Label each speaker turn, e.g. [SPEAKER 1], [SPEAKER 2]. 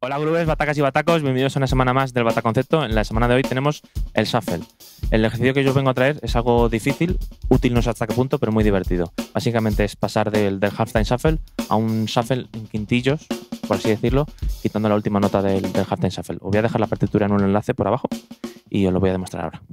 [SPEAKER 1] Hola grubes, batacas y batacos, bienvenidos a una semana más del Bataconcepto. En la semana de hoy tenemos el shuffle. El ejercicio que yo os vengo a traer es algo difícil, útil no sé hasta qué punto, pero muy divertido. Básicamente es pasar del halftime shuffle a un shuffle en quintillos, por así decirlo, quitando la última nota del halftime shuffle. Os voy a dejar la partitura en un enlace por abajo y os lo voy a demostrar ahora.